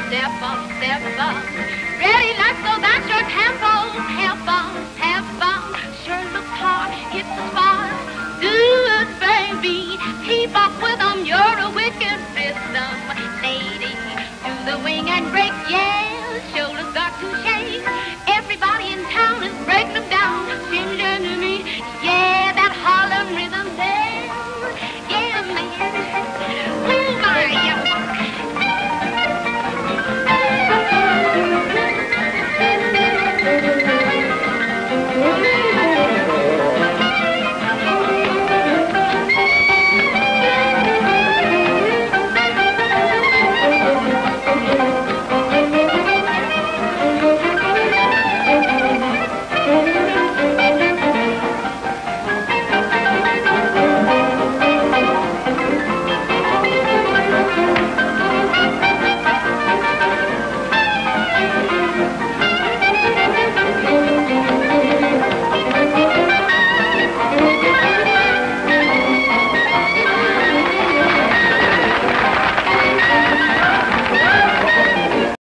step up, step up. Ready, let's go, that's your tempo. Step up, step up. Sure looks hard, hit the spot. Do it, baby. Keep up with them, you're a wicked system. Lady, do the wing